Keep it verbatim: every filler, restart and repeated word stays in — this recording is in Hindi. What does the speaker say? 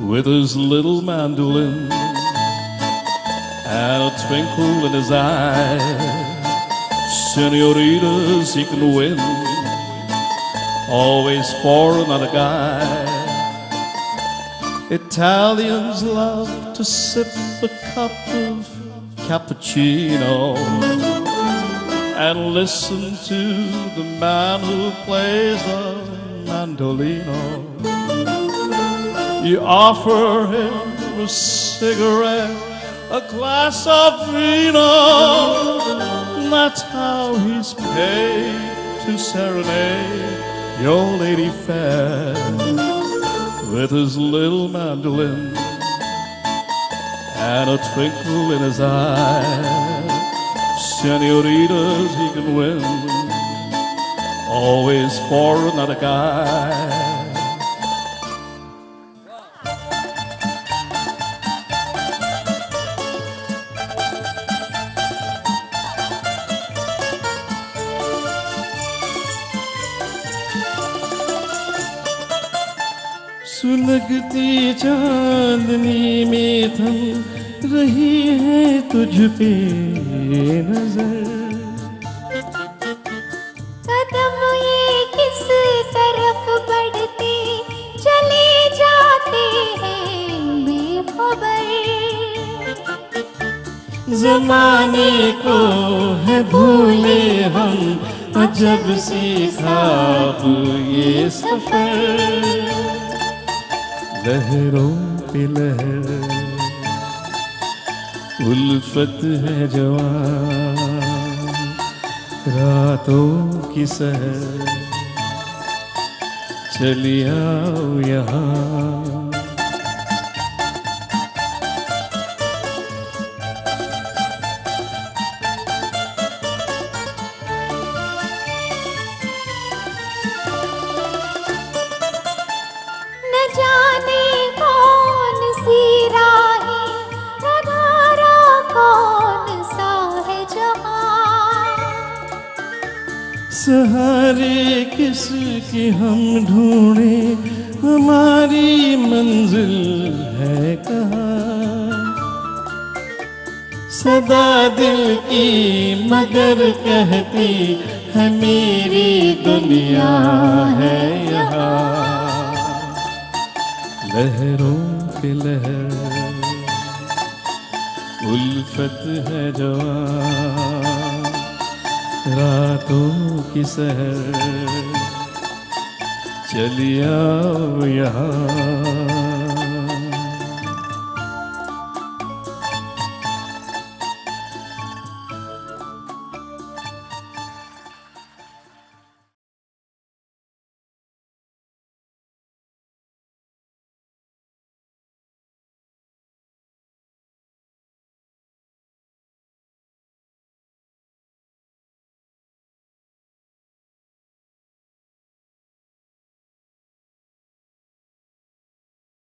with his little mandolin and a twinkle in his eye. Senoritas he can win, always for another guy. Italians love to sip a cup of cappuccino and listen to the man who plays the mandolino. You offer him a cigarette, a glass of vino. That's how he's paid to serenade your lady fair with his little mandolin and a twinkle in his eye. Senoritas he can win, always for another guy. सुलगती चांदनी में थम रही है तुझ पे नजर। कदम ये किस तरफ बढ़ते चले जाते हैं बेखबर। जमाने को है भूले हम अजब सी ख्वाब ये सफर। लहरों पे लहर उल्फत है जवान, रातों की सहर चली आओ यहाँ। सहारे किसकी हम ढूंढे, हमारी मंजिल है कहाँ। सदा दिल की मगर कहती है मेरी दुनिया है यहाँ। लहरों पे लहर उल्फत है जवान, रातों की सहर चली आओ यहाँ।